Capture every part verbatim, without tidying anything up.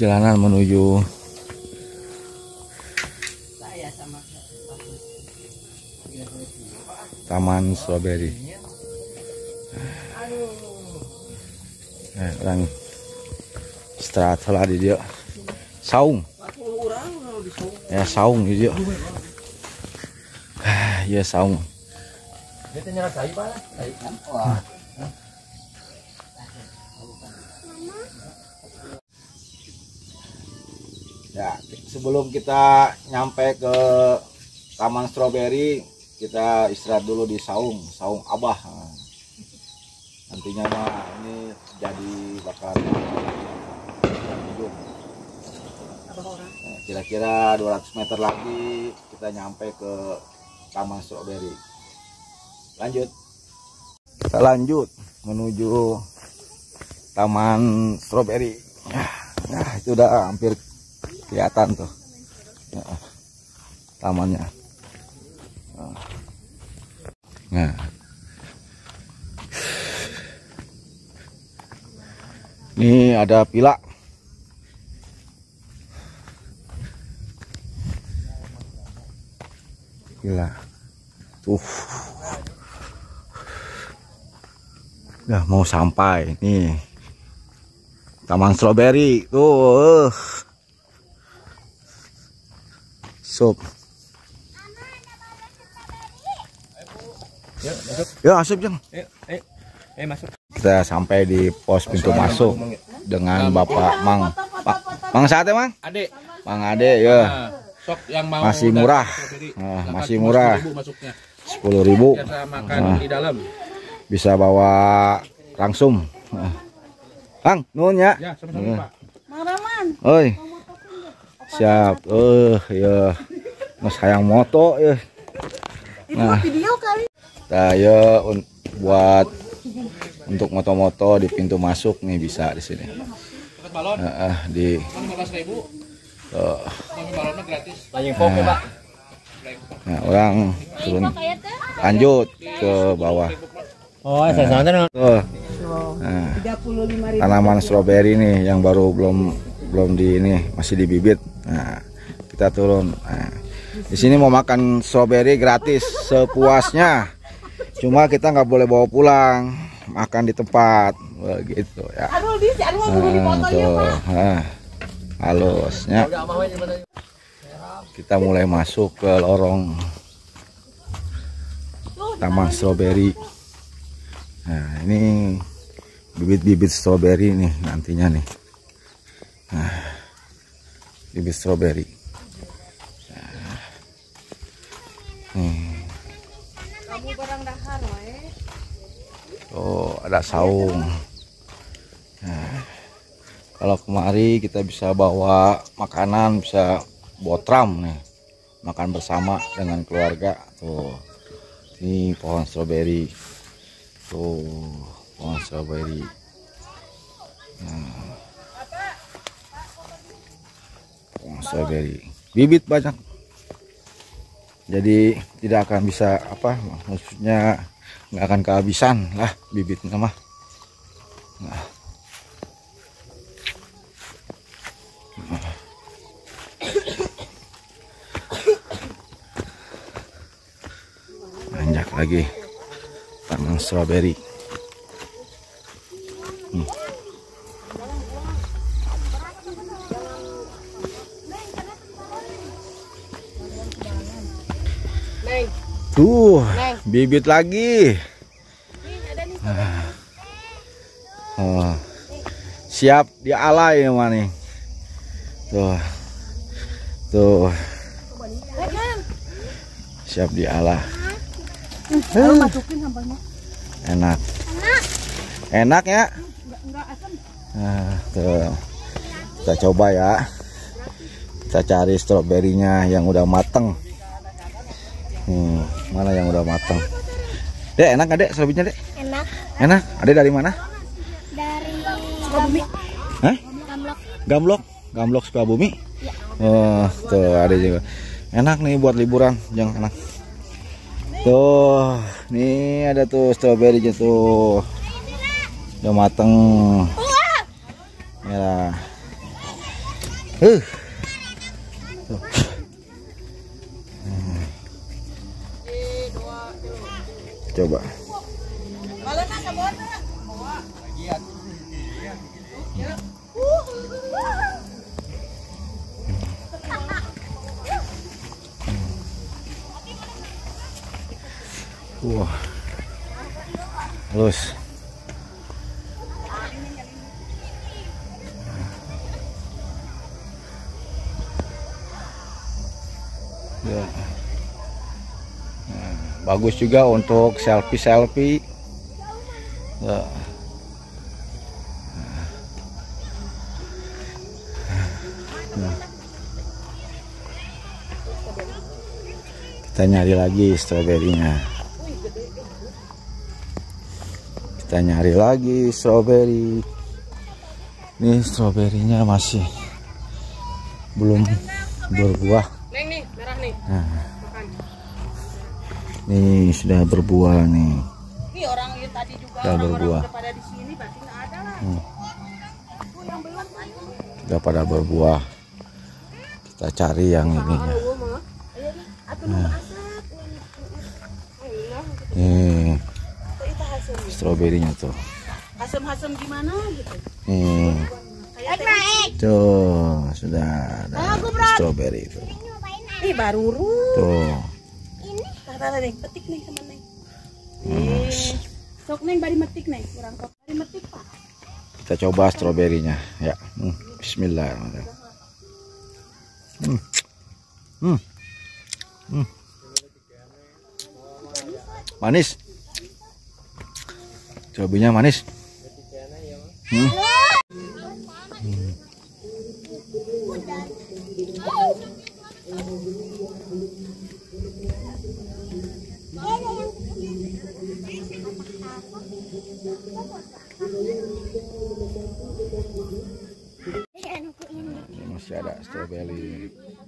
perjalanan menuju Taman Stroberi. Nah, orang istirahat lah di dia. Saung. Ya saung di dia. Ya saung. Ya, sebelum kita nyampe ke Taman Stroberi, kita istirahat dulu di saung, saung Abah. Nantinya mah ini jadi bakal hidup. Kira-kira dua ratus meter lagi kita nyampe ke Taman Stroberi. Lanjut. Kita lanjut menuju Taman Stroberi. Nah, itu udah hampir kelihatan tuh nah, tamannya. Nah, ini ada pila. Pila. Tuh. Udah mau sampai nih. Taman Stroberi tuh. Sup. Yuk, masuk. Ya, asup jeng. Ayo, ayo. Eh, masuk. Kita sampai di pos pintu masuk dengan Bapak Mang. Pak, Mang Sate, Mang? Ade. Mang Ade, ya. Nah, sok yang mau Masih murah. Nah, masih murah. sepuluh ribu. Kita makan Nah, di dalam. bisa bawa langsung. Nah. Kang, nuhun ya. Ya, sama-sama, Pak. Mang Raman. Oi. Siap. Eh, ya. Mas hayang moto ya. Nah, Video kali. nah ya un buat untuk moto-moto di pintu masuk nih bisa di sini. Balon. Nah, di lima belas ribu. uh, Balonnya gratis. nah, nah, orang turun lanjut ke bawah. Oh, saya santai. Tuh. Nah, tanaman stroberi nih yang baru belum belum di ini masih di bibit. Nah, kita turun. Nah, di sini mau makan stroberi gratis sepuasnya. Cuma kita nggak boleh bawa pulang, makan di tempat, begitu ya. Aduh, di si aduh dulu dipoto Pak. Nah, halusnya. Kita mulai masuk ke lorong Taman Stroberi. Nah, ini bibit-bibit stroberi nih nantinya nih. Nah, bibit stroberi. Nah, nih. Kamu barang dahar wae. Oh, ada saung. Nah, kalau kemari kita bisa bawa makanan, bisa botram nih, makan bersama dengan keluarga. Tuh, ini pohon stroberi. Tuh, pohon stroberi. Nah, pohon stroberi. Bibit banyak. Jadi tidak akan bisa apa, maksudnya nggak akan kehabisan lah bibitnya mah. Nah. Banyak lagi taman stroberi. Hmm. Tuh, bibit lagi. Nah. Oh. Siap dialai ya nih. Tuh. Tuh. Siap dialah. Kalau masukin sampahnya. Enak. Enak. Enak ya? Enggak enggak asam. Nah, tuh. Kita coba ya. Kita cari stroberinya yang udah mateng. Hmm, mana yang udah mateng? Dek, enak nggak Dek stroberinya Dek? Enak. Enak. Ada dari mana? Dari Sukabumi. Hah? Gamlok. Gamblok, Gamblok Sukabumi. Ya. Oh, tuh ada juga. Enak nih buat liburan, jangan enak. Tuh, nih ada tuh stroberinya tuh. Udah mateng. Ya. Uh. Tuh. Hmm. Coba. Wah, halus. Ya. Nah, bagus juga untuk selfie selfie. Ya. Nah. Kita nyari lagi stroberinya. Kita nyari lagi stroberi. Ini stroberinya masih belum berbuah. Neng nih, merah nih. Nah, Makan. nih sudah berbuah nih. Ini orang yang tadi juga Sudah orang-orang berbuah. udah pada di sini berarti nggak ada lah. Hmm. Aku yang belum kan. Sudah pada berbuah. Kita cari yang ininya. Aduh, mah. Ayo nih, atuh nu asap. Allah. Nih, Itu hasil. stroberinya tuh. Asam-asam gimana gitu. Nih, Kayak naik. tuh sudah ada stroberi itu. Ih, baru ru. Tuh. Ini tata neng petik nih teman neng. Hmm. Eh, sok neng bari metik neng, kurang kok bari metik Pak. Kita coba stroberinya ya. Hmm. Bismillahirrahmanirrahim. Hmm. Hmm. Hmm. Manis. Stroberinya manis. Hmm. Hmm. Ini masih ada stroberi.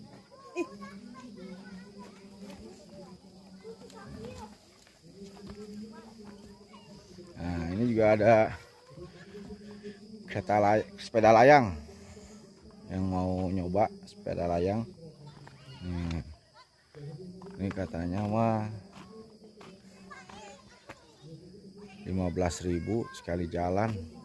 Nah, ini juga ada kereta lay sepeda layang yang mau nyoba sepeda layang. Nih, ini katanya mah lima belas ribu sekali jalan.